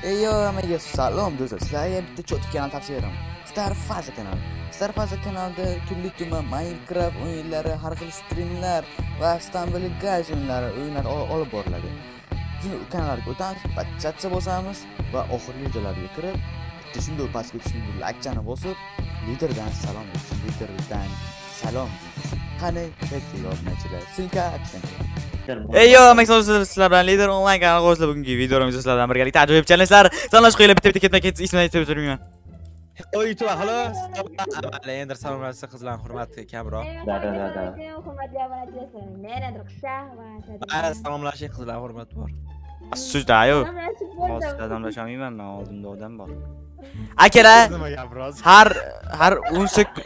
Yo, hammaga salom do'stlar. Sizlarga bitta cho'tki kanal tavsiya beraman. Star Faza kanali. Star Faza kanalida turli tuman Minecraft o'yinlari, har xil strimlar va Stumble Guys o'yinlari olib boriladi. Shu kanallarga o'tamiz, batchatcha bosamiz va oxirgi videolarga kirib, bitta shunday pastga tushib, like-chani bosib, liderdan salom deysiz. Liderdan salom. Qani, bitta yozmachilar. Silka atgan. Yo, sizlar bilan Lider onlayn kanali qo'shilib bugungi videomizda sizlar bilan birgalikda ajoyib challengelar sanalash qo'yilib bitta ketma-ket ismini aytib o'tirmayman. YouTube xolos. Endi salomlarsiz qizlar, hurmatli kamroq. Da. Hurmatli obunachilar, men Qisha va Salomlashing qizlar, hurmat bor. Sujdayo. Hozir Adamlashamayman, men oldimda odam bor. Akalar, har 10 sekund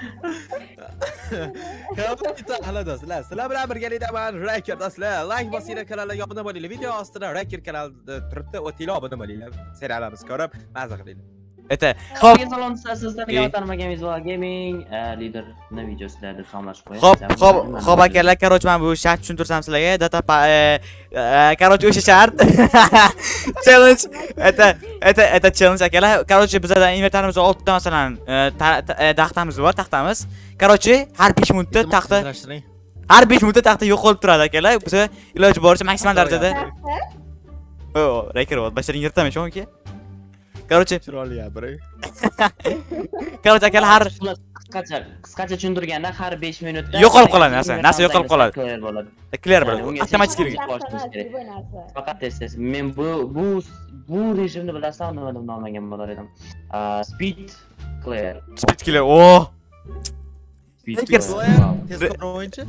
Sizlar bilan birgalikdaman. Raker do'stlar, like bosinglar, kanalga obuna bo'linglar. Video ostida Raker kanalida turibdi, o'tinglar, obuna bo'linglar. Serialimiz ko'rib, mazza qilinglar. Ete. Xo'p. Salom sizlarga tanmagan Visual Gaming liderni videosida salomlash qo'yaman. Xo'p akalar, короче, men bu shart tushuntirsam sizlarga, data короче, o'sha shart. Challenge. Ete challenge akalar. Короче, bizda invertarimizda 6 ta masalan, taxtamiz bor, taxtamiz. Короче, har 5 minutda taxta yo'qolib turadi akalar. Biz iloji boricha maksimal darajada. Raker bor. Basharing yirtaman shunki. Короче, chiroyli biri. Короче, akalar har qisqacha tushuntirganda har 5 minutda yo'qolib qoladi narsa yo'qolib qoladi. Clear bo'ladi. Avtomatik faqat tez. Men bu rejimni bilasam, nima deb nomlagan bo'lar edim. Speed clear. Speed clear. Oh. Tezkor o'yinchi?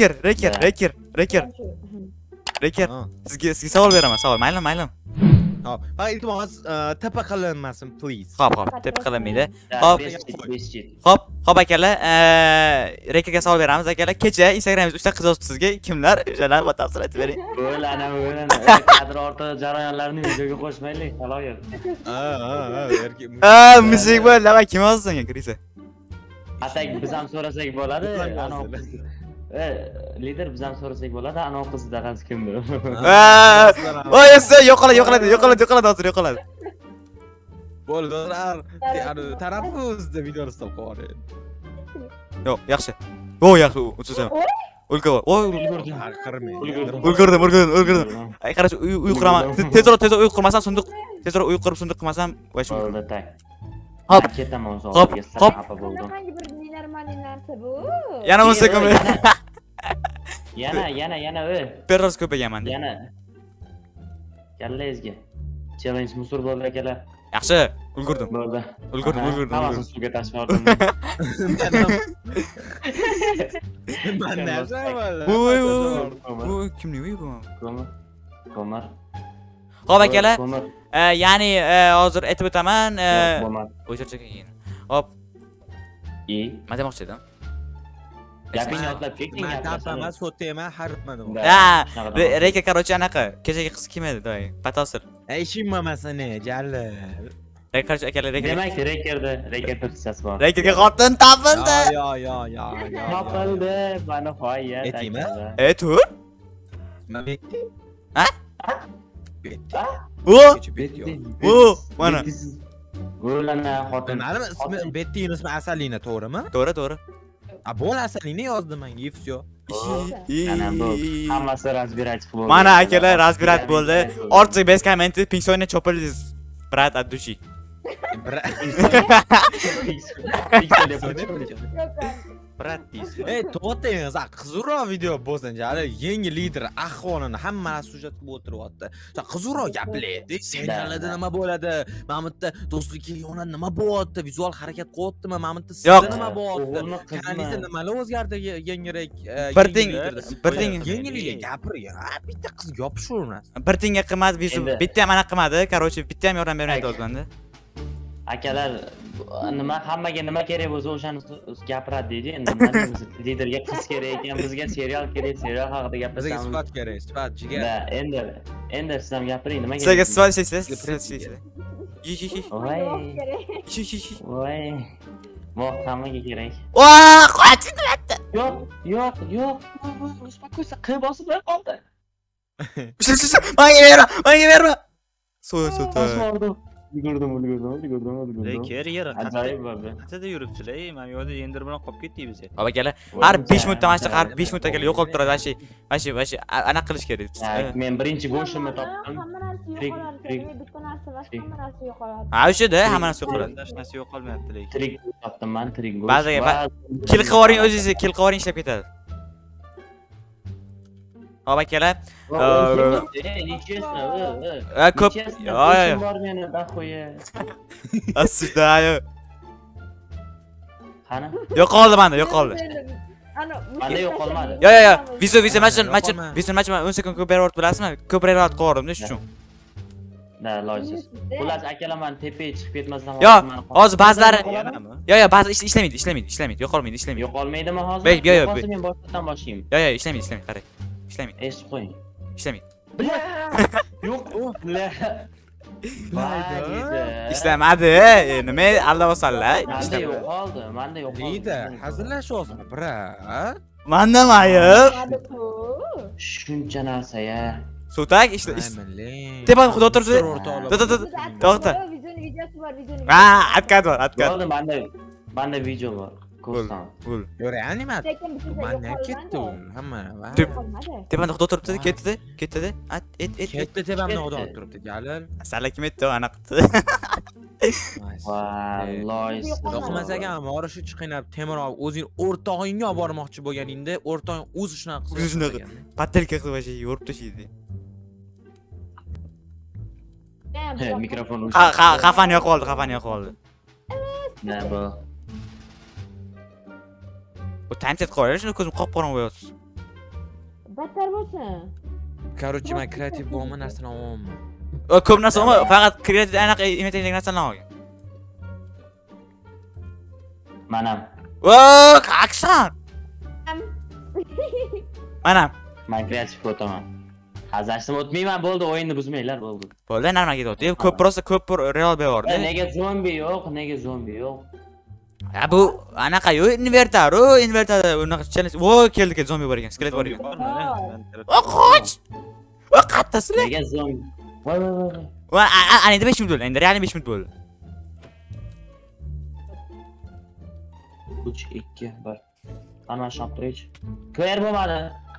Raker. Sizga savol beraman, savol. Mayli. Hop. Ha, iltimos, tepa qilinmasin, please. Xo'p, tepa qilinmaydi. Hop. Xo'p akalar, Rakerga savol beramiz akalar. Kecha Instagramimizda 3 ta qiz yozibdi sizga. Kimlar? O'shalar batafsil aytib bering. Bo'lana. Kadr orti jarayonlarini videoga qo'shmaylik, haloyat. Mushuk bo'l, nima kim yozdi senga, Krisa? Atak biz ham so'rasak bo'ladi. Lider biz ham so'rasak bo'ladi. Anov qizda qaysi kimdir? Voy, yo'qoladi hozir yo'qoladi. Bo'ldi, taraffuzda video stop qo'yadi. Yo'q, yaxshi. Yaxshi, o'tsaman. O'lkava. Ulgurdim. Ay, qarach, uy quraman. Tezroq uy qurmasam, sunduq. Tezroq uy qurib sunduq qilmasam, voy shu. Bo'ldi, tak. Hop. Ketaman Hop. qanaqa bir normal narsa bu? Yana 10 sekund. Yana Perros ko'payganman. Yana. Kallangizga. Challenge musur bo'ldi akalar. Yaxshi, ulgurdim. Bo'ldi. Ulgurdim. Hammasini suvga tashib yubordim. Bu kimning uyi bu? Ko'mir. Xo'p akalar, ya'ni hozir aytib o'taman, o'chirchaga keyin. Hop. Nima demoqchi edim? Gapingni otlab ketding, Gapirma, so'tayman, harfman. Raker короче anaqa, kechagi qiz kim edi, doy? Batosir. Ishim mamasini, jalil. Raker akalar, Demak, Raker pozitsiyasi bor. Rakerga xotin topildi. Yo. Topildi, mana qo'ya. Aytaymi? Tur. Ha? Mana. Bo'lana xotin. Ma'lum ismi Betty ismi Asalina, to'g'rimi? To'g'ri. Bo'l Asalina yozdim menga, и всё. Ana bu hammasi разбирать bo'ldi. Mana akalar, разбирать bo'ldi. Ortiq bez komment pensionni chopildingiz. Brat от души. To'xtangiz, qizurroq video bo'lsin, jalil. Yangi lider ahvolini hammasi sujet qilib o'tiryapti. Qizurroq gaplaydi. Seriallarda nima bo'ladi? Mamutda do'stlik yonida nima bo'lyapti? Vizual harakat qilyaptimi? Mamutda sizda nima bo'lyapti? Kanalizda nimalar o'zgardi? Yangiroq bir ting yangilik gapiring. Bitta qizga yopishurmas. Bir tingga qilmadi, bitta ham ana qilmadi. Короче, bitta ham yordam bermaydi o'zbanda. Akalar, hammaga nima kerak bo'lsa o'shani gapiradi deydi. Endi liderga qiz kerak ekan, bizga serial kerak, serial haqida gapiramiz. Bizga sifat kerak, sifat jigar. Endi siz ham gapiring, nima kerak? Sizga sifat istaysiz? Voy. Voh, hammaga kerak. Qochdi. Yo'q. Uspokойся, qilib bosib qoldi. Menga berma. So'ta. Yugurdim. Lekin yer Ajoyib bo'ldi. qatida yuribsizlar. Mana bu yerda yendir bilan qolib ketdik biz. Baba akalar, har 5 minutda mana shu har 5 minutda kelib yo'qolib turadi. Vashi anaqa qilish kerak. Men birinchi go'shtimni topdim. Hamma narsa yo'qoladi. Bitta narsa emas, hamma narsa yo'qoladi. Ha, o'shada hamma narsa yo'qoladi. Hech narsa yo'qolmayapti lekin. Tirik topdim men, tirik go'sht. Ba'ziga kil qilib yuboring o'zingiz, kil qilib yuboring ishlab ketadi. Baba akalar, ko'p. Yo'q. Bor meni daxoya. Asida yo. Qani? Yo'qoldi menda, yo'qoldi. Manda yo'qolmadi. Yo. Vizu machin 10 sekund ko'p berib bilasizmi? Ko'proq qo'ydim shuning uchun. Da, lojsiz. Xullas akalar men tepaga chiqib ketmasdan Yo, hozir ba'zilari Yanami? yo, ba'zi ishlamaydi, yo'qolmaydi, ishlamaydi. Yo'qolmaydimi hozir? Yo. Men boshdan boshlayman. Yo, ishlamaydi, qarang. Ishlamaydi, Eshitib qo'ying. ishlamaydi. Yo'q, bla. Ishlamadi. Nima aldavasanlar? Manda yo'qoldi, manda yo'qoldi. Deydi, hazillashyapsizmi, bra? Manda mayib. Shuncha narsa ya. So'tak Tepa xudo turibdi. To'xta. Videosi bor, videoni. Ha, atkat bor. Bo'ldi, manda video bor. Ko'rsam. Bo'l. Reanimat. Mana ketdi hamma. Tepamda xudo turibdi, ketdi. Ketdi tepamda xudo turibdi, Jalil. Sala kim aytdi, anaqa qildi. Vallohi. Yo'qmas ekan, morishi chiqinab Temurov o'zing o'rtog'ingga olib bormoqchi bo'lganingda, o'rtog'ing o'zi shunaqa qildi. Shunaqa. Patelka qilib vashi yo'rib tashlaydi. Mikrofon Xafani yo'qoldi. Na bu. Bu tanset qo'yar, shuni ko'zim qop-qorong bo'lyapti. Battar bo'lsin. Короче, men kreativ bo'lma narsani olmayman. O ko'p narsa olma, faqat kreativ anaqa imitaydigan narsalarni olgan. Manam. O, qaqsan. Manam. Men kreativ o'taman. Hazashdan o'tmayman, bo'ldi, o'yinni buzmanglar, bo'ldi. Bo'ldi, normal ketyapti. Ko'p real beyordi. Nega zombi yo'q? Ha bu anaqa-yu, invertor unaqa challenge. Vo, keldi, zombi bor ekan, skelet bor ekan. O, qoch! O, qattasizlar. Nega zombi? Voy. Va, endi 5 minut bo'ldi. Endi real 5 minut bo'ldi. 3 2 1. Ana shaptirich. Clear bo'lmadi.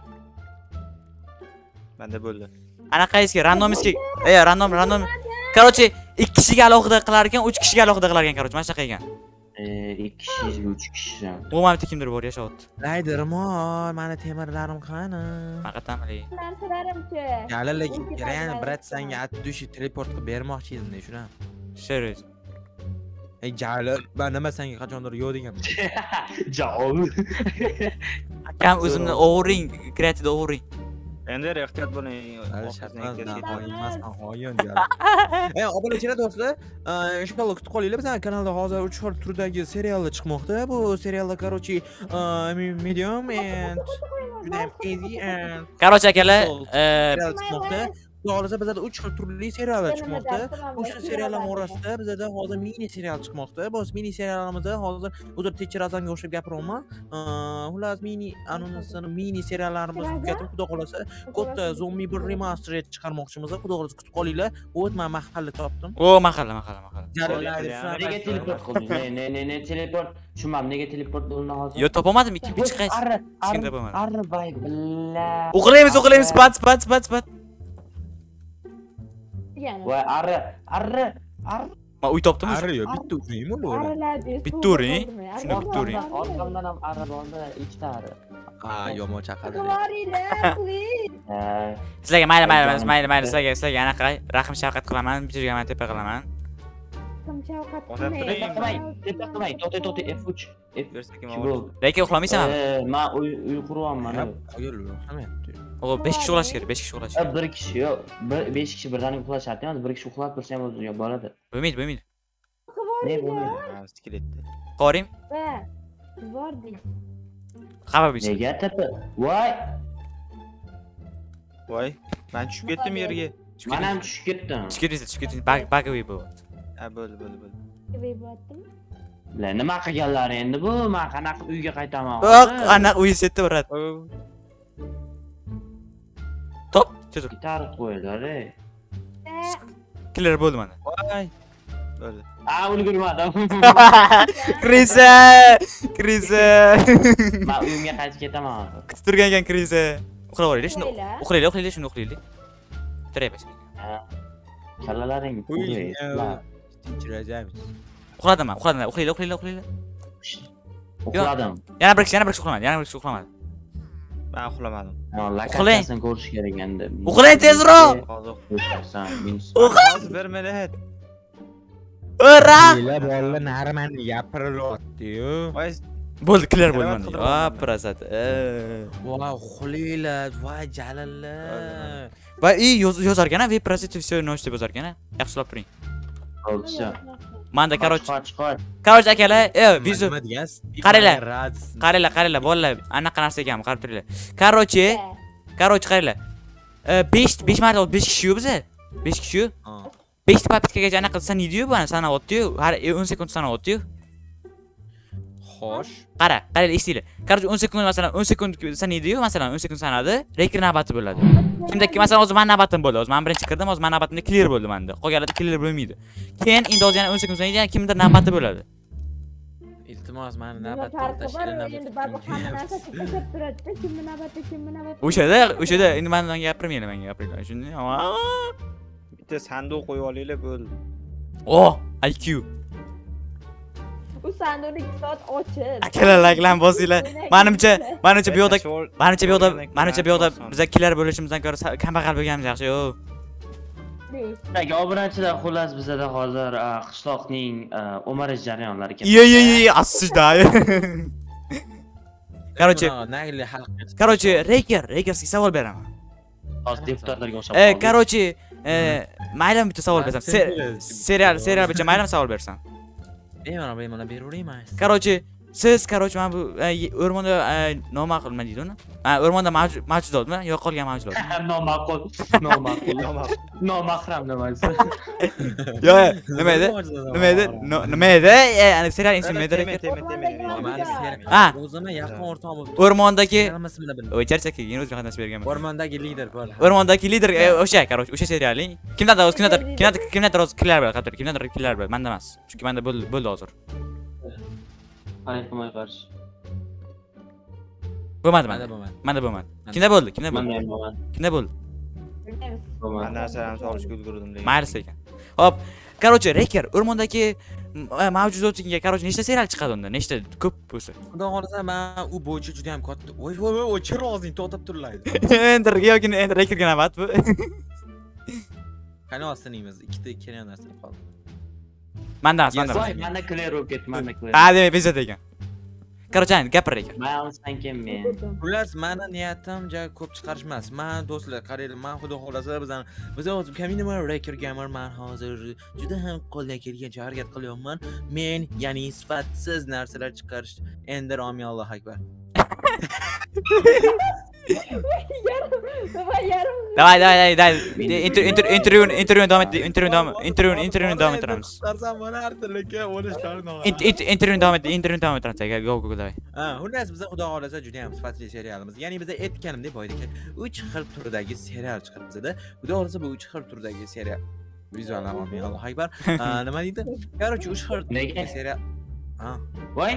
Menda bo'ldi. Anaqayizga random. Короче, 2 kishiga alohida qilar ekan, 3 kishiga alohida qilar ekan, короче, mana shunaqa ekan. 2 kishi, 3 kishi. Umuman kimdir bor yashayapti. Laydirmon, mani temirlarim qani? Faqatamli. Narsalarimchi. Jalil, lekin real brat senga atdushi teleport qilib bermoqchi edim-da, shuna. Serious. Ey Jalil, men nima senga qachondir yo'q deganman. Javob. Akam o'zimni o'g'ring, kreativda o'g'ring. Endi ehtiyot bo'ling. Obunachilar do'stlar, inshaalloh kutib qolinglar. Bizning kanalda hozir 3 xil turdagi seriallar chiqmoqda. Bu seriallar, короче, medium and easy and Короче, akalar, serial chiqmoqda. Hozir bizda 3 xil turli seriallar chiqmoqda. O'sha seriallar orasida bizda hozir mini serial chiqmoqda. Bu mini seriallarimizda hozir o'zir Teacher Azanga o'xshab gapiryapman. Xullas mini seriallarimiz tugatib, xudo xolasa, katta zombi bir remaster chiqarmoqchimiz. Xudo xolasa kutib qolinglar. O't men mahalla topdim. o mahalla. Nega teleport qilding? Ne teleport? Tushunmam, nega teleport bo'ldi hozir? Yo, topolmadim, ikki chiqaysiz. Kichkina bo'lmadi. Array billa. O'qlaymiz, pat. Voy, arra. Men uy topdim. Ariyo, bitta uymi ular? Bitta uring. Shuni bitta uring. Orqamdan ham arra bo'ldi, 2 ta arra. Ha, yomon chaqadi. Sizlarga mayli, sizlarga anaqa rahim shafqat qilaman, bitirgaman, tepa qilaman. Tepa qilmang, to'xta, F3. Lekin uxlamaysanmi? Men uy quryapman. Qo'yil, uxlamayapti. O 5 kishi uxlash kerak, 5 kishi uxlash kerak. 1 kishi yo'q, 5 kishi birdan uxlash shart emas, 1 kishi uxlab tursa ham o'zi bo'ladi. Bo'lmaydi. Ne bo'lmaydi? Skeletda. Qoring. Bordik. Xabar bo'lsin. Nega tepa? Voy, men tushib ketdim yerga. Men ham tushib ketdim. Tushib ketdingiz. Bug bo'lyapti. Ha, bo'ldi. Bo'lyaptimi? Bilar nima qilganlar endi bu? Men qanaqa uyga qaytaman? Yo'q, anaqa uy setda boradi. Top, cho'zib. Gitar qo'ydilar. clear bo'ldi mana. Voy. Bo'ldi. Ulgurmadim. Krisa! Krisa! Men uyimga qaytib ketaman hozir. Kutib turgan ekan Krisa. Uxlab olaylik, shuni Uxlaylar. uxlaylik, shuni uxlaylik. Turayapsiz. Kallalaring. Tinchirajamiz. Uxladim, uxlaylik. Uxladim. Yana bir kishi uxlamadi. Men uxlamadim. Lokatsiyasini ko'rish kerak endi. Uxlang tezroq. Hozir 1 minut. Ura! Bolalar narimani gapirilyapti-yu. Voy, Bo'ldi, clear Yana bo'ldi. bir Va, qidirib prasat. Voy, uxlaylar, voy jalillar. Va yozar ekan, vi prasat все ночь deb yozar ekan. Yaxshilab turing. Bo'ldi. Manda короче, Chiqar. короче akalar, vizu Nima degansiz? Qaranglar. Radis. qaranglar, bolalar, anaqa narsa ekan, qarab turinglar. Короче, qaranglar. 5 marta 5 kishiyu biz. 5 kishiyu. 5 papitkaga anaqa sanaydi-yu, buni sanayapti-yu. Har 10 sekund sanayapti-yu. Xo'sh. Qaranglar, esinglar. Короче, 10 sekund masalan 10 sekund sanaydi-yu, masalan 10 sekund sanadi, rekord navbati bo'ladi. Kimdaki masalan hozir men navbatim bo'ldi. Hozir men birinchi kirdim, hozir men navbatimda clear bo'ldi menda. Qolganlarda clear bo'lmaydi. Keyin endi hozir yana 10 sekund sanaydi, kimdir navbati bo'ladi. Iltimos, meni Nima navbatdan farqi bor? tashkil Endi baribir hamma narsa kechib turadi. Kimni navbatda. O'shada endi mendan gapirmaylar, menga gapiringlar. Shunday. bitta sanduq qo'yib olinglar bo'ldi. Oh, IQ. U sanduqni 2 soat ochiq. Akalar laglan bosinglar. Menimcha bu yoqda bizlar kelar bo'lishimizdan ko'ra kambag'al bo'lganimiz yaxshi, yo. Obunachilar xullas bizada hozir qishloqning o'marish jarayonlari Assijda. Короче, Regersga savol beraman. hozir deputatlarga o'xshab. Короче, maylimi bitta savol bersam? Serial bo'yicha maylimi savol bersam? Bemalol beraverayman. Короче, siz mana bu o'rmonda noma'qul nima deydi uni? O'rmonda mavjudotmi? Yo qolgan mavjudot. Noma'qul. Nomahram nimasi? Yo, nima edi? Nima edi? Ana serial ismi nima edi? O'zim yaqin o'rtog'im. O'rmondagi Hammasini bilaman. Voy charchak keyin o'zim qatnashib berganman. O'rmondagi lider bor. O'rmondagi lider o'sha serialning kimdandir killar bo'ladi, kimdandir killar bo'ladi, menda emas. Chunki menda bo'ldi hozir. Qanday qarshi? Bo'lmadi menda bo'lmadi. Kimda bo'ldi? Menda ham bo'lmadi. Kimda bo'ldi? Men narsalarni solishga ulgurdim lekin. Maylis ekan. Hop, короче, Reker o'rmondagi mavjudotga короче nechta serial chiqadi unda? Nechta ko'p bo'lsa. Xudo xolasa men u bo'yicha juda ham katta. Voy, chirozing to'xtab turlaydi. Endi Rekerga navbat bu. Qani osinimiz? Ikkita kerak narsa qoldi. Manda Manda clear bo'lib ketdi, manda clear. demak bezat ekan. Короче, gapir Reker. Men olsam keyin men. Xullas, meni niyatim ko'p chiqarish emas. Men do'stlar, qaranglar, men xudo xolasa biz o'zim kamina Reker gamer men hozir juda ham qo'ldan kelgancha harakat qilyapman. Men, ya'ni sifatsiz narsalar chiqarish endi romi Allohu akbar. Давай. Intervyu davom ettiramiz. Qarsam mana artilaka o'lishlari no'g'ri. Intervyu davom ettiramiz. Go, давай. Xullas, biz xudo xolasa juda ham sifatli serialimiz. Ya'ni biz aytganimdek boyda 3 xil turdagi serial chiqadi bizda. Xudo xolasa bu 3 xil turdagi serial. Vizuallar olmay, Allohu akbar. Nima deydi? Короче, 3 xil turdagi serial. Voy.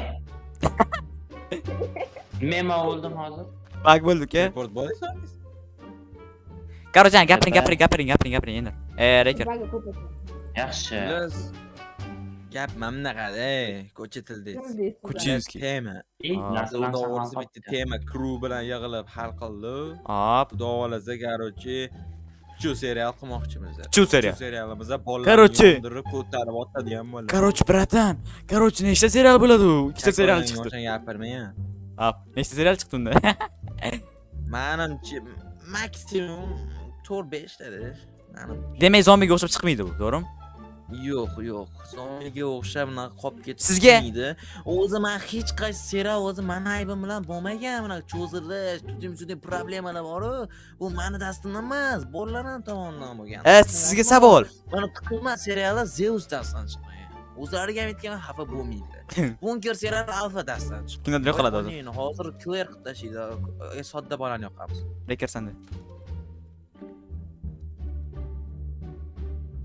Men oldim hozir. Bak bo'ldi-ku. Report bo'laysiz. Короче, gapiring endi. Reker. Yaxshi. Gap mamnaqada, ko'cha tildaysiz. Kuchinski. Tema. Narsalarni Xudo bitta tema crew bilan yig'ilib hal qildi. Hop, Xudo xolasa, короче, shu serial qilmoqchimiz. Shu serial. Serialimizda bolalar Короче, ko'tarib o'tadigan bo'ladi. Короче, bratan. Короче, nechta serial bo'ladi u? Ikkita serial chiqdi. Gapirmayman. Hop, nechta serial chiqdi unda? Menimcha maksimum 4-5 tadir. Demak, zombiga o'xshab chiqmaydi bu, to'g'rimi? Yo'q. Zombiga o'xshab qolib ketmaydi. Sizga o'zi men hech qaysi serial o'zi meni aybim bilan bo'lmagan, mana cho'zilish, juda problemalar bor-ku. Bu meni dastimdan emas, bolalarning tomonidan bo'lgan. Sizga savol. Mana qilmas seriallar Zeus dastidan chiqqan. O'zlariga ham aytgan xafa bo'lmaydi. Bunker serial alfa dastidan chiqqan. Kimdan yoqiladi hozir? Hozir clear qilib tashlaydi. Sodda bolani yoqamiz. Reker sanda.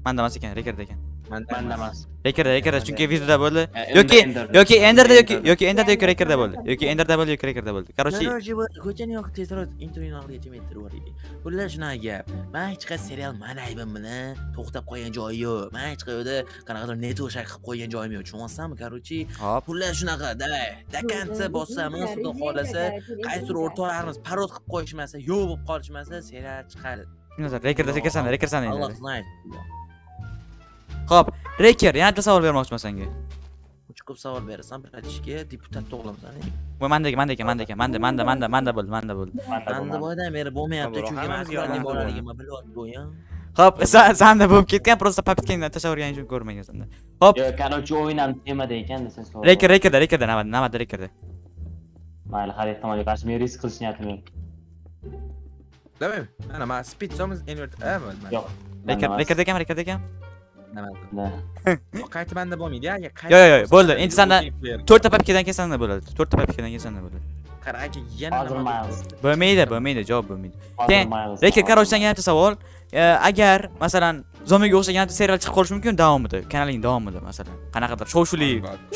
Manda emas ekan, rekerda ekan. Manda emas. Rekerda chunki videoda bo'ldi. Ender. Yoki enderda yoki enderda yoki rekerda bo'ldi. Yoki enderda bo'ldi yoki rekerda bo'ldi. Короче, ko'chani yoqib tezroq intervyuni oldigacha metrib yuboraylik. Bular shunaqa gap. Men hech qaysi serial mana aybim bilan to'xtab qolgan joyi yo'q. Men hech qayerda qanaqadir network qilib qo'ygan joyim yo'q. Tushunasizmi? Короче, hop. pullar shunaqa, davay. Dakansa bossamiz, xudo xolasa, qaysidir o'rtoqlarimiz parod qilib qo'yishmasa, yo'q bo'lib qolishmasa, serial chiqadi. Rekerda rekersan Alloh endi. sinaydi. Hop, reker, yana bitta savol bermoqchiman senga. Uch ko'p savol berasan, bratishga deputat to'g'lamsan. Voy manda bo'ldi. Manda boydan beri bo'lmayapti, chunki men aqlli bolaligimni bilyapti bu ya. Hop, sanda bo'lib ketgan, просто papitkendan tashlab o'rganing uchun ko'rmagansan. Hop, Yo, короче, o'yinam temada ekan desa savol. rekerda, navbatda rekerda. Mayli, har ehtimolga qarshi men risk qilish niyatim yo'q. Davay. Mana men speed somos invert. Yo'q. Rekerda ekan. Da. Qayta banda bo'lmaydi, ya. Yo'q, bo'ldi. Endi sanda 4 ta papitkadan keyin sanda bo'ladi. 4 ta papitkadan keyin sanda bo'ladi. Qara aka, yana Hozir Miles. Bo'lmaydi, javob bo'lmaydi. Hozir Miles. Reker, короче, senga yana bitta savol. Agar, masalan, zombiga o'xshagan bitta serial chiqib qolishi mumkin davomida, kanalning davomida, masalan. Qanaqadir shov-shuli.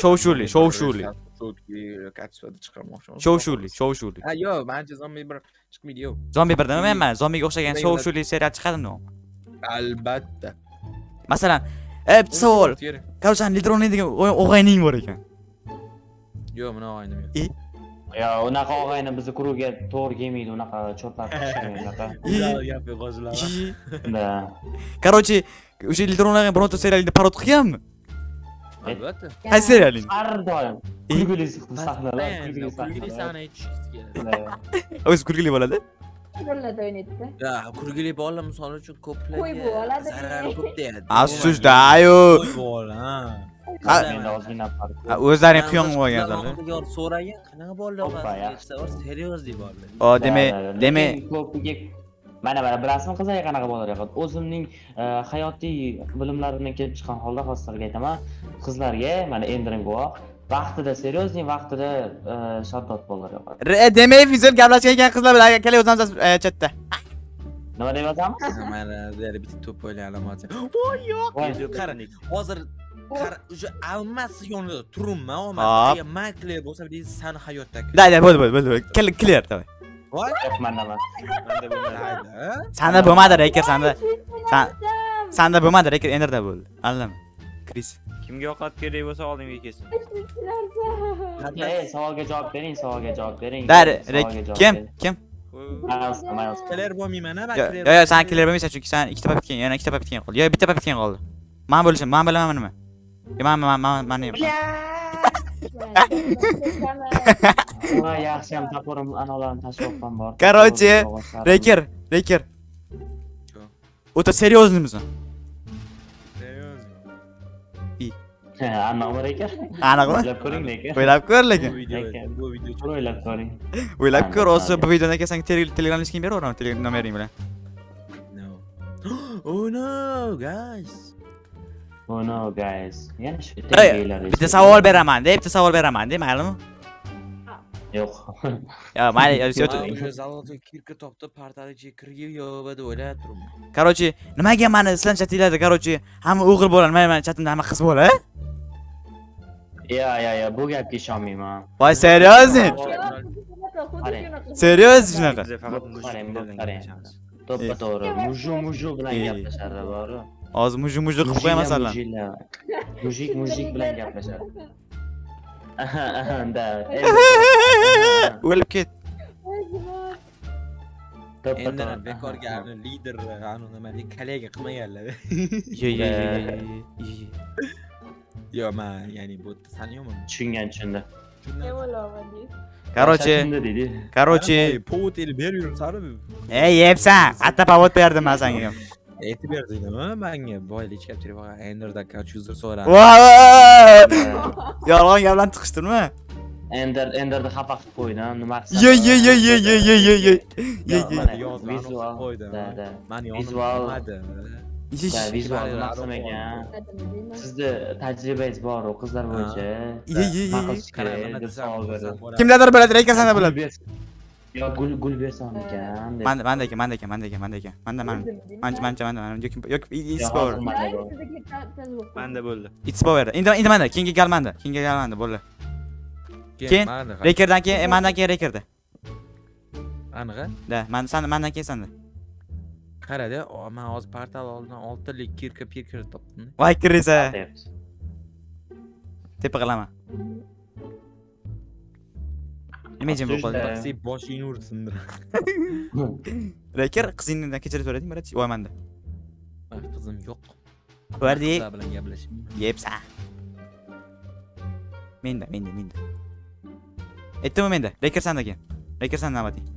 Kapsada chiqarmoqchiman. Shov-shuli. Ha, yo'q, menimcha zombi bir chiqmaydi, yo'q. Zombi birdan men zombiga o'xshagan shov-shuli serial chiqadimi? Albatta. Masalan, bitta savol. Короче, Lidronli degan o'g'ayning bor ekan. Yo'q, men o'g'aynim yo'q. Yo, unaqa og'ayni bizni kuruga to'g'ri kelmaydi, unaqa cho'plar qilishmaydi unaqa. Gap yo'q, hozirlar. Da. Короче, o'sha Lidronlarga bironta serialda parod qilganmi? Albatta. Qaysi serialing? Har doim kulgili sahnalar, Kulgili kulgili sahna aytishimiz kerak. sahnalar. O'zi kulgili bo'ladi. Qo'llarda o'ynaydi. Ya, kulgili bola misol uchun ko'plarga Qo'y bo'ladi. zarari ko'p deyadi. Afsusda-yu. Qo'y bola. Menda ozgina farq. O'zlaring quyon bo'lganlar. So'ragan, qanaqa bolalar Hoppa, bor? yaxshi. Seriozli bolalar. O, demak, ko'piga mana bilasizmi qizlar qanaqa bolalar yoqadi. O'zimning hayotiy bilimlarimdan kelib chiqqan holda hozirga aytaman, qizlarga mana endring guvoh, vaqtida seriozli, vaqtida shaddod bolalar yoqadi. demak, vizual gaplashgan qizlar bilan kelib o'zamiz chatda. Nima deb yozamiz? Mana bir bitta to'p o'yla alomati. Voy yo'q. Qarang, hozir o'sha almas yonida turibman, omad. Makler bo'lsa, deysiz, sani hayotdagi. Da, bo'ldi. Clear, davay. Voy, Yo'q, manda emas. menda bo'lmaydi. Sanda bo'lmadi, reker, sanda bo'lmadi, reker enderda bo'ldi. Allama. Kris. Kimga yoqat kerak bo'lsa oldimga kelsin. Savolga javob bering. Dar, kim? Miles. Kelar bo'lmayman, Yo'q, sen clear bo'lmaysan chunki sen ikkita papitken, yana ikkita papitken qoldi. Yo'q, bitta papitken qoldi. Men bilaman nima. Men Voy, yaxshi ham taporim anolarni tashvoqdan bor. Короче, reker. O'ta serioznimisan? Anna Amerika. Aniqmi? O'ylab ko'ring lekin. O'ylab ko'r lekin. bu video O'ylab ko'ring. O'ylab ko'r, o'zi bu videodan keyin senga Telegram linkini beraveram, Telegram nomering bilan. Oh no, guys. Oh no, guys. Yana shu Bitta savol beraman, maylimi? Yo'q. Yo, mayli, Zalotni kirka topdi, portaliga kirib yo'q deb o'ylab turibman. Короче, nimaga meni sizlar chatinglarda, короче, hamma o'g'il bo'ladi, men chatimda hamma qiz bo'ladi? Ya, bu gapga ishonmayman. Voy, seriozmi? Serios shunaqa. Biz faqat qarang. To'ppa-to'g'ri. Muju bilan gaplashadi, bor-ku. Hozir muju qilib qo'ymasanlar. Mujik bilan gaplashadi. Da. O'lib ket. Endi bekorga lider nima kollega qilmaganlar. Yo'q, men ya'ni bu taniyman. Tushungan. Ne bo'lyapti? Короче, povod elib beraversanmi? Yebsan, qatta povod berdim men senga. Aytib berdingmi menga? Boylik ichib turib, enderda couch user so'radi. Yolg'on gaplarni tiqishtirma. Enderda xafa qilib qo'ydim. Nima qilsam? Vizual maqsam ekan. Sizda tajribangiz bor-ku qizlar bo'yicha. Kimlardir bo'ladi, reker sanda bo'ladi. Yo gul bersam ekan. Manda ekan. Manda. Yo'q, it's power. Manda bo'ldi. It's power. Endi manda, keyingi gal manda. Bo'ldi. Keyin rekerdan keyin mendan keyin rekerda. Aniq. Da, mendan keyin sanda. Qarada, men hozir portal oldidan 6 lik kirka topdim. Voy kirisa. Tepa qilaman. Nima jim bo'ldi? Taksi boshingni ursindir. Reker qizingdan kechirib so'rading, Marat? Voy menda. Qizim yo'q. Ko'rdi? Ular bilan gaplashing. Yepsa. Menda. Aytdimmi menda? Reker sandagan. Reker sanda navbating.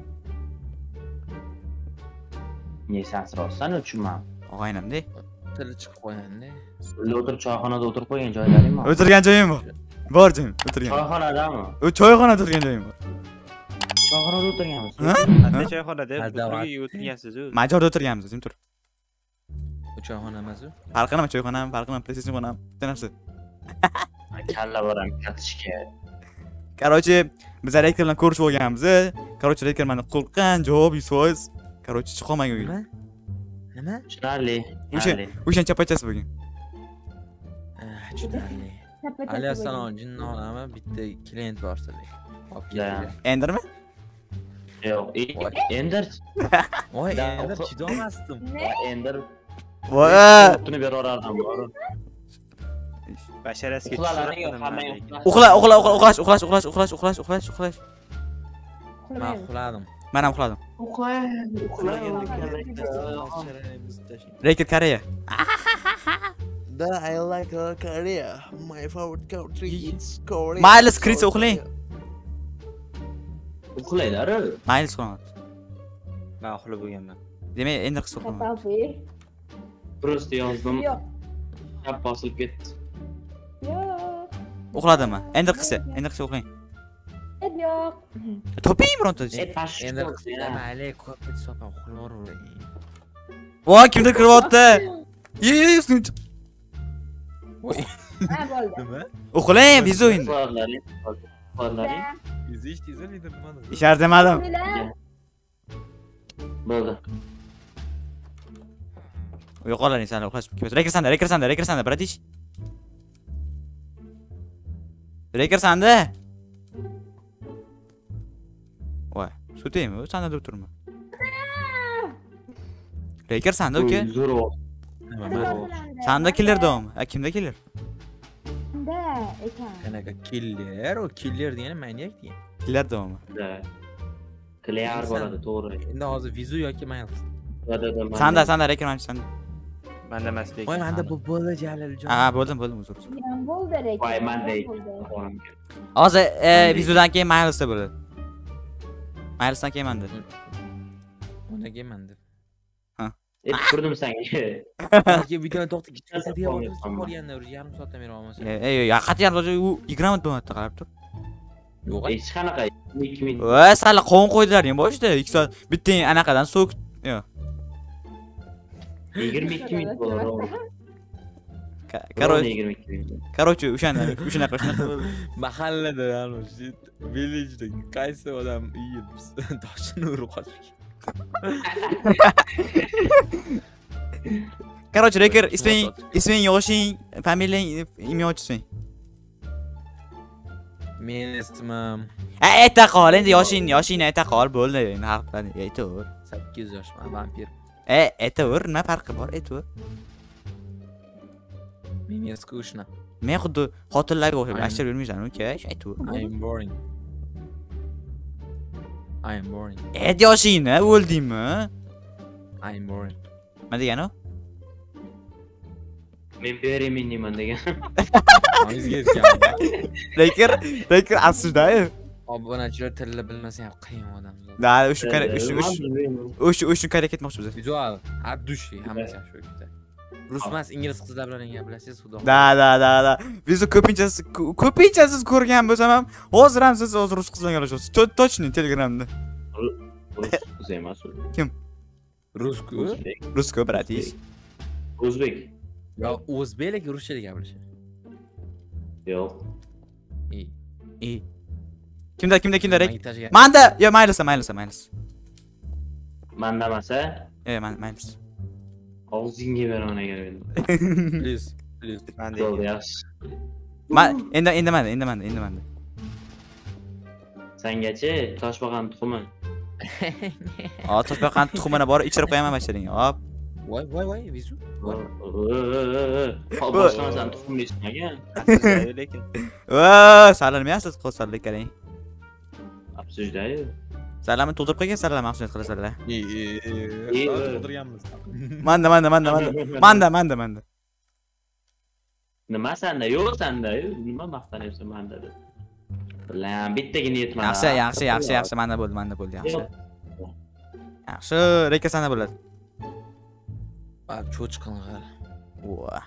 Ne sansirsan tushunmam. Og'aynimda. Tili chiqib qo'yandi. Sizlar o'tirib choyxonada o'tirib qo'ygan joylaring bor. O'tirgan joyim bor. Bor joyim, o'tirgan. Choyxonadami? U choyxonada o'tirgan joyim bor. Choyxonada o'tirganmiz. Ha? Qanday choyxonada o'tirgansiz-ku? Majorda o'tirganmiz, jim tur. Bu choyxona emas u. Farqi nima choyxonam, farqi nima PlayStation xonam, bitta narsa. Kalla boram katishga. Короче, biz reker bilan ko'rishib olganmiz. Короче, reker meni qo'rqqan, javob 100%. Короче, chiqolmagan uyga. Nima? Tushunarli. O'shan chapachasi bo'lgan. Tushunarli. Alayhissalom jinnonami bitta klient bor sizga. Olib keldi. Endermi? Yo'q, Ender. Voy, Ender chidamasdim. Ender. Voy. Tuni beraverardim. Basharasiga Uxlash. Men uxladim. Men ham uxladim. Reker Koreya. I like Korea. My favorite country is Korea. Maylis kirsa uxlang. Uxlaylar. Maylis uxlang. Men uxlab bo'lganman. Demak, endi qilsa uxlang. Просто yozdim. Yo'q. Chap bosilib ketdi. Yo'q. Uxladimmi? Endi qilsa uxlang. Yo'q. Toping bironta. Endi mayli, ko'p so'pan uxlaver. Voy, kimdir kiryapti? Ustim. Ha, bo'ldi. Nima? Uxlang, biz o'yinda. Qo'llaring. Yuzish tezalida nima? Ishar demadim. Bo'ldi. Yo'qolaring sani uxlash. Reker sanda, bratish. Reker sanda. Voy, sutaymi? Sanda deb turma. Reker sanda uka. Zo'r. Sanda killer davom. Kimda killer? Da, ekan. Qanaqa killer? O killer degani maniak degan. Killer davom. Clear bo'ladi, to'g'ri. Endi hozir vizu yoki maylis. Sanda reker mana sanda. Manda emas lekin. Voy, menda bu bo'ldi Jaliljon. Ha, bo'ldim, uzr. Ham bo'ldi ekan. Voy, manda Hozir vizudan keyin Milesda bo'ladi. Milesdan keyin manda. Unaga menda. Turdim senga. Yoki videoni to'xtatib borganda yarim soatdan beri olmasa. Qat yarim soat u 20 minut bo'lmoqda qarab tur. Yo'q. Hech qanaqa 2 minut. Voy, sal qovun qo'ydilaring boshida 2 soat. Bitta anaqadan so'k. Yo'q. 22 minut bo'ladi. Короче, o'shanaqa. Mahallada village qaysi odam yeyib toshini urib qochib. Короче, reker isming, yoshing, familiyang, imya ochsang. Men ismim Ayta qol, endi yoshingni ayta qol, bo'ldi. Endi har qiladi, aytaver. 8 yoshman, vampir. Aytaver, nima farqi bor, aytaver. Men skучно. Men xuddi xotinlarga o'xshab ashtar yurmaysan, uka, aytaver. I am boring. Ayt yoshingni, o'ldingmi? I am boring. Nima degani u? Men beremenman degan. Hangizga aytgan? Reker aslidayu. Obunachilar tilni bilmasa ham qiyin odam. Da, o'shu kare ketmoqchi biz. Vizual, addushi, hammasi shu yerda. Rus emas, ingliz qizlar bilan gaplashasiz, xudo. Da. Biz ko'pinchasiz ko'rgan bo'lsam ham, hozir ham siz rus qiz bilan gaplashasiz. Точно Telegramda. Rus qiz emas u. Kim? Rusku? Rusko, bratish. O'zbek. Yo, o'zbek lekin ruschada gaplashadi. Yo'q. Kimda rek? Manda, yo maylis. Mandamasa, Maylis. og'zingga beraman agar endi. Please. Men Bo'ldi, deyman. yaxshi. Endi manda. Sangachi toshbaqan tuxumi. Toshbaqan tuxumini bor ichirib qo'yaman bachcharing. Hop. Voy, vizu. Boshqasan tuxumni ichmagan. Lekin Sallanmayapsiz, qo'sallik qarang. Absujdayu. Sallamni to'ldirib qo'ygan, sallam mahsulot qilasizlar. o'tirganmiz. Manda. Nima sanda? Yo'q sanda. Nima maqtanyapsan manda deb. Bilan bittagina yetmadi. Yaxshi, manda bo'ldi, yaxshi. Yaxshi, reka sanda bo'ladi. Bak cho'chqin qal. Voh.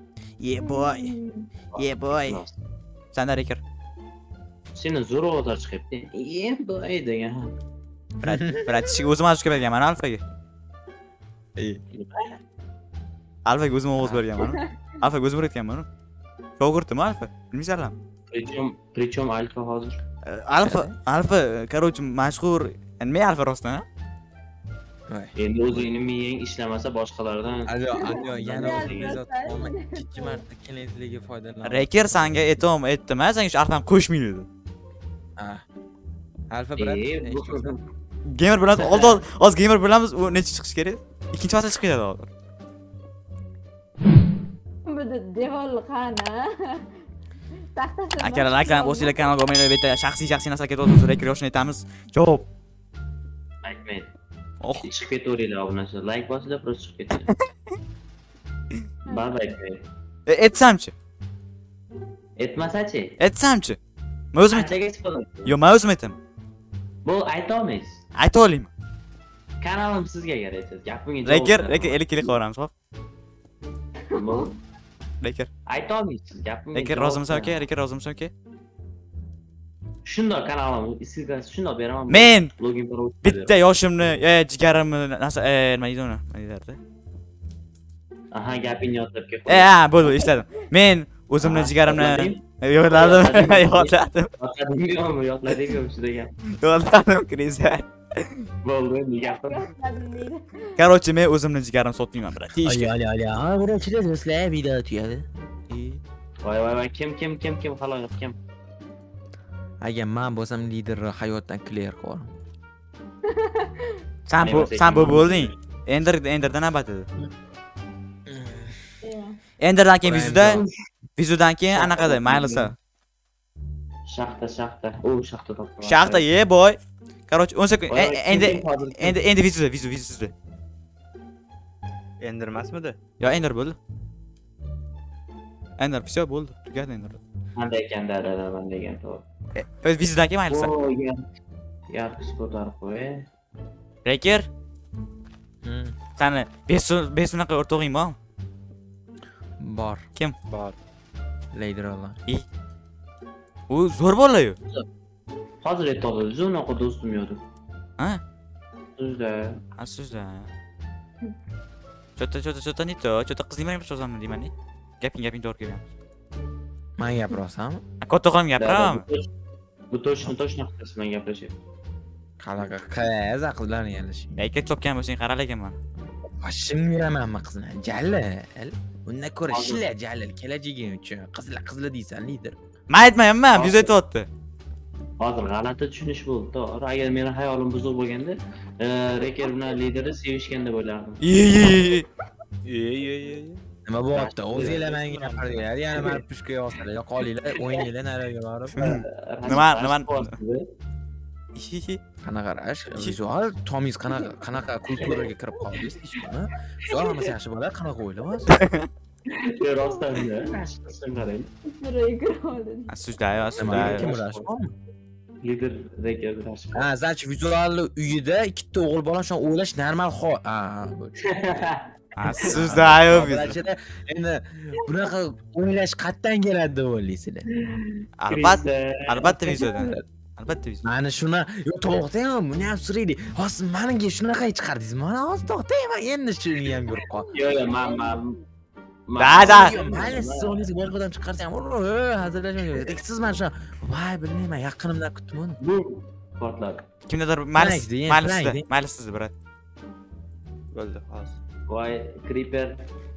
Yeah boy. Sanda reker. Seni zo'r ovoz chiqibdi. Boy degan. Bratishga o'zim ovoz berganman Alfaga. Alfaga o'zim ovoz berganman. Alfaga o'zim o'rgatganman. Shogirdim Alfa. Bilmaysanlarmi? Причем Alfa hozir. Alfa, короче, mashhur. Nima Alfa rostdan? Endi o'zingni miyang ishlamasa boshqalardan. Alyo, yana o'zingizot olma 2 marta kelinligi foydalan. Reker sanga aytdim, senga shu Alfam qo'shmaydi dedi. Ha. Alfa brat. Gamer bilan oz gamer bilamiz, u necha chiqish kerak? Ikkinchi fasl chiqib ketadi hozir. Bu devol qani. Akalar, o'singlar kanalga obuna bo'lib, shaxsiy narsaga ketib reker yoshini aytamiz. Javob. Aytmaydi. Chiqib ketaveringlar obunachilar. Like bosinglar, просто chiqib ketadi. Baribir aytmaydi. Aytsamchi. Aytmasachi? Aytsamchi. Men o'zim aytaman. Yo, men o'zim aytaman. Bu ayta olmaysiz. Ayta olayman. Kanalim sizga kerak. Gapingiz. Reker kelik qo'ramiz, xo'p. Bu Reker. ayta olmaysiz. Gapingiz. Reker rozimisan, okey? Reker rozimisan, okey? Shundoq kanalim ismini shundoq beraman. Men login parol. bitta yoshimni, jigarimni nima deydi uni? Nima deydi? Aha, gapingni yodlab kel. Bo'ldi, ishladim. Men o'zimni jigarimni yodladim. Yodladingmi shu degan. Yodladim, Kriza. Bo'ldi, endi gapim. Короче, men o'zimni jigarimni sotmayman, brat. Ali. Ha, birinchilar do'stlar video tuyadi. Voy, kim xaloyiq kim? Agar men bo'lsam lider hayotdan clear qo'yaman. Sen bu bo'lding. Enderdan navbat edi. Enderdan keyin vizudan keyin anaqada maylisa. Shaxta. O shaxta topdim. Shaxta boy. Короче, 10 sekund. Endi vizuda. Ender emasmidi? Yo, Ender bo'ldi. Ender всё bo'ldi. Tugadi Ender. Qanday ekanda man degan to'g'ri. O'z vizudan keyin maylisa. Yaxshi ko'tarib qo'y. Reker. Sani 5 unaqa o'rtog'ing bormi? Bor. Kim? Bor. Leydirolar. U zo'r bola-yu. Hozir aytdi, unaqa do'stim yo'q. Ha? Sizda. Chota nito, chota qizning bilan gaplashazammi deyman-ni. Gaping to'g'ri kelgan. Men gapirasan? Katta qilib gapiraman. Bu точно qilasiz gaplashyapti. Qanaqa qiz aqllarni yalashing. Lekin chopgan bo'lsang qaralaganman. Boshim yuramanmi qizni? Jalil. Undan ko'ra ishla Jalil, kelajaging uchun. Qizlar deysan lider. Men aytmayapman, yuz aytyapti. Hozir g'alati tushunish bo'ldi, to'g'ri. Agar meni hayolim buzuq bo'lganda, Reker bilan lideri sevishganda bo'lardim. Nima bo'pti? O'zinglar menga gapirdinglar, yana meni pushka yo'qlar. Qolinglar, o'ynanglar nariga borib. Nima? Qanaqa rash? Vizual Tomiz qanaqa kulturaga kirib qoldingiz ishni? Vizual hammasi yaxshi bo'ladi, qanaqa o'ylayapsiz? Rostdan qarang. Asujdayo. Kim rash bormi? Lider Reker rash. Ha, zach vizualni uyida ikkita o'g'il bola shon o'ylash normal hol. Asujdayo. Endi bunaqa o'ylash qayerdan keladi deb o'ylaysizlar? Albatta vizualdan. Albatta vizual. Mana shuni, to'xtang, buni ham so'raydi. Hozir menga shunaqa chiqardingiz. Mana hozir to'xtang, men endi shuni ham ko'rib qol. Yo'q, men Da. Mayli, siz o'rningizni boshqadan chiqarsam, hazillashmang. Siz mana shu, voy, bilmayman, yaqinimdan kutdim uni. Bu portlar. Kimdadir mayli sizda brat. Bo'ldi, hozir. Voy, creeper.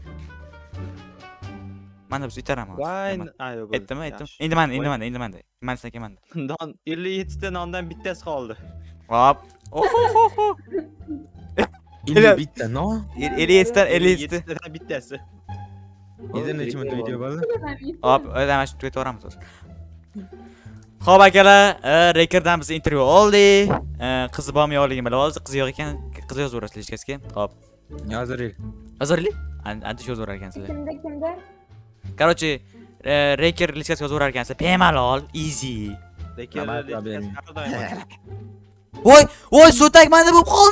Mana biz itaraman. Voy, ayo bo'ldi. Aytdimmi? Yaxshi. Endi manda. Non 57 ta nondan bittasi qoldi. Hop. Oho. 50 bitta, no? 57 tadan bittasi. Endi necha minut video bo'ldi? Hop, mana shu ketaveramiz hozir. Xo'p akalar, rekorddan biz intervyu oldik. Qizi bormi yo'qligini bilib oldik. Qizi yo'q ekan, qizi yozaverasiz hechkasga. Hop. Yozorlik. Antish yozaverar ekansizlar. Kimda? Короче, rekord listasiga yozaverar ekansiz. Bemalol, easy. Lekin Voy, so'tak manda bo'lib qoldi.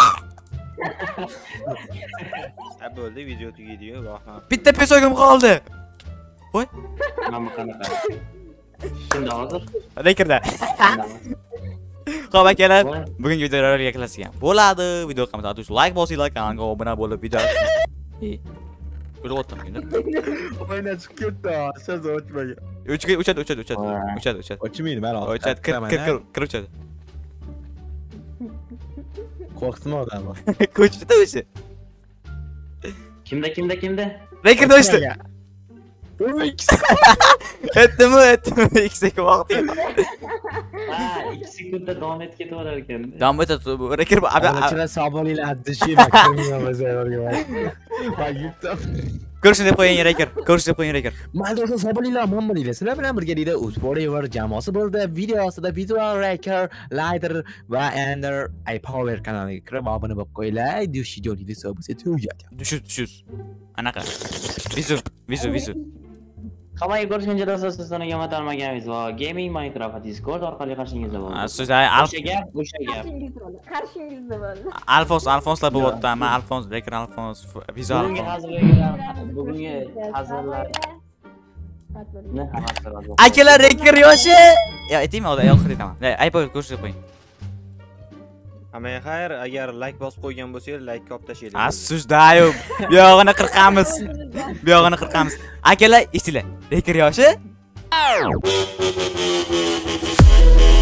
bo'ldi, video tugaydi-yu, voha. Bitta pesogim qoldi. Mana qanaqa. Shunda hozir. Rekordda. Xo'p akalar, bugungi videolar yakunlangan bo'ladi. Video yoqmasa, like bosinglar, kanalga obuna bo'lib video. O'lib endi. Oyna chiqib ketdi, so'z o'tmagan. Uchadi. Ochmaydi, mana hozir. Ochadi, kir uchadi. Qo'rqdim odam. Ko'chdi o'sha. Kimda? Rekord o'chdi. Aytdimi? 2 sekund vaqt. Ha, 2 sekundda davom etib ketaverar ekan. Davom etadi. Rekord Ichida saboninglar addishi maksimum bazarga. Va yutdim. ko'rishni deb qo'ying rekord. Mayli saboninglar, mana deylar. Sizlar bilan birgalikda Forever jamoasi bo'ldi. Video ostida video record, lighter va Ender iPower kanaliga kirib obuna bo'lib qo'yinglar. Dushidoni hisobisi tugadi. Dushus. Anaqa. Vizu. Hammaga ko'rishguncha do'stlar, siz so'naga matarmaganingiz va Gaming Minecraft Discord orqali qarshingizda bo'ldi. Sizlar O'sha gap. Qarshingizda bo'ldi. Alfonslar bo'lyapti. Men Alfons, lekin Alfons, Vizu Bugungi hazillar. Ne hammasi. akalar rekord yoshi. Aytaymi hozir oxirida aytaman. iPower ko'rsatib qo'ying. Ammo xayr, agar like bosib qo'ygan bo'lsangiz, like olib tashlaylik. Sizdayu. Bu yog'ini qirqamiz. Akalar, esinglar. Rekord yoshi